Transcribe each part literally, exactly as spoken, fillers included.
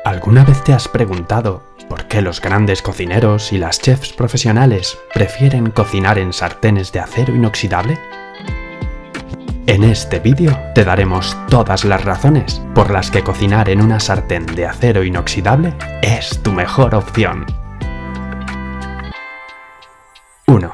¿Alguna vez te has preguntado por qué los grandes cocineros y las chefs profesionales prefieren cocinar en sartenes de acero inoxidable? En este vídeo te daremos todas las razones por las que cocinar en una sartén de acero inoxidable es tu mejor opción. uno.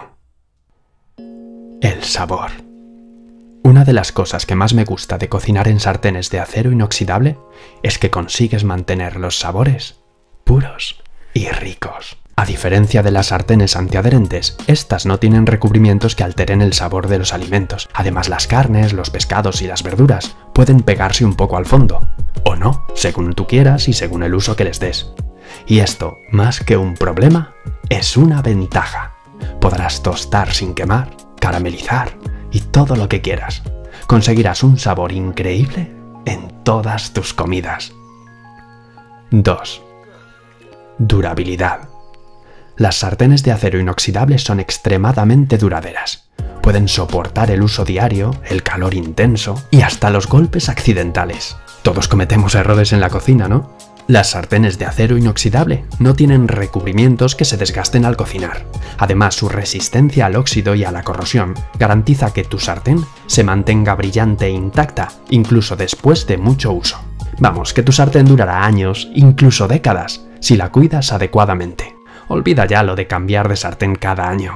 El sabor. Una de las cosas que más me gusta de cocinar en sartenes de acero inoxidable es que consigues mantener los sabores puros y ricos. A diferencia de las sartenes antiadherentes, estas no tienen recubrimientos que alteren el sabor de los alimentos. Además, las carnes, los pescados y las verduras pueden pegarse un poco al fondo, o no, según tú quieras y según el uso que les des. Y esto, más que un problema, es una ventaja. Podrás tostar sin quemar, caramelizar y todo lo que quieras. Conseguirás un sabor increíble en todas tus comidas. dos. Durabilidad. Las sartenes de acero inoxidable son extremadamente duraderas. Pueden soportar el uso diario, el calor intenso y hasta los golpes accidentales. Todos cometemos errores en la cocina, ¿no? Las sartenes de acero inoxidable no tienen recubrimientos que se desgasten al cocinar. Además, su resistencia al óxido y a la corrosión garantiza que tu sartén se mantenga brillante e intacta, incluso después de mucho uso. Vamos, que tu sartén durará años, incluso décadas, si la cuidas adecuadamente. Olvida ya lo de cambiar de sartén cada año.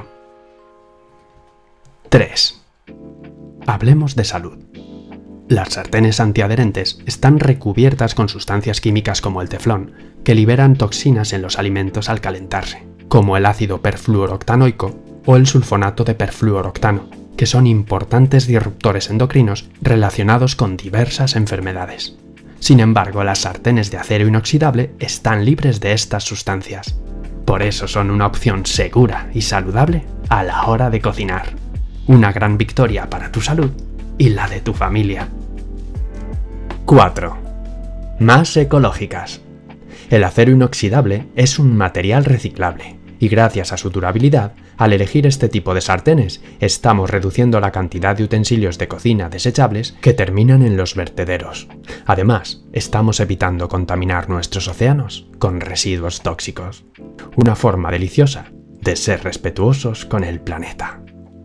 tres. Hablemos de salud. Las sartenes antiadherentes están recubiertas con sustancias químicas como el teflón, que liberan toxinas en los alimentos al calentarse, como el ácido perfluoroctanoico o el sulfonato de perfluoroctano, que son importantes disruptores endocrinos relacionados con diversas enfermedades. Sin embargo, las sartenes de acero inoxidable están libres de estas sustancias. Por eso son una opción segura y saludable a la hora de cocinar. Una gran victoria para tu salud y la de tu familia. cuatro. Más ecológicas. El acero inoxidable es un material reciclable y gracias a su durabilidad, al elegir este tipo de sartenes, estamos reduciendo la cantidad de utensilios de cocina desechables que terminan en los vertederos. Además, estamos evitando contaminar nuestros océanos con residuos tóxicos. Una forma deliciosa de ser respetuosos con el planeta.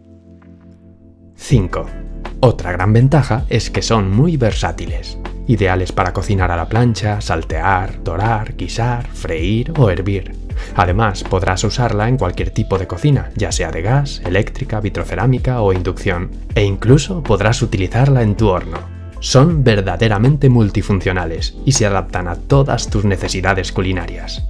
cinco. Otra gran ventaja es que son muy versátiles, ideales para cocinar a la plancha, saltear, dorar, guisar, freír o hervir. Además, podrás usarla en cualquier tipo de cocina, ya sea de gas, eléctrica, vitrocerámica o inducción, e incluso podrás utilizarla en tu horno. Son verdaderamente multifuncionales y se adaptan a todas tus necesidades culinarias.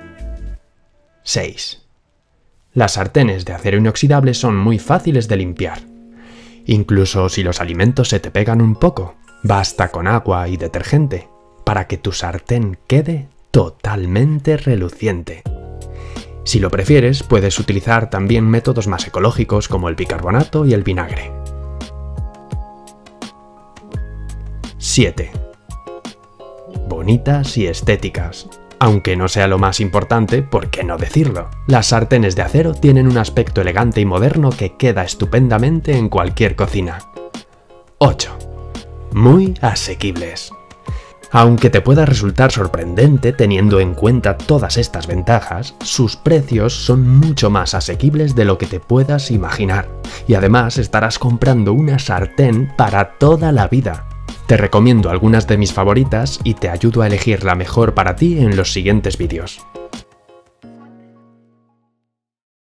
seis. Las sartenes de acero inoxidable son muy fáciles de limpiar. Incluso si los alimentos se te pegan un poco, basta con agua y detergente para que tu sartén quede totalmente reluciente. Si lo prefieres, puedes utilizar también métodos más ecológicos como el bicarbonato y el vinagre. siete. Bonitas y estéticas. Aunque no sea lo más importante, ¿por qué no decirlo? Las sartenes de acero tienen un aspecto elegante y moderno que queda estupendamente en cualquier cocina. ocho. Muy asequibles. Aunque te pueda resultar sorprendente teniendo en cuenta todas estas ventajas, sus precios son mucho más asequibles de lo que te puedas imaginar. Y además estarás comprando una sartén para toda la vida. Te recomiendo algunas de mis favoritas y te ayudo a elegir la mejor para ti en los siguientes vídeos.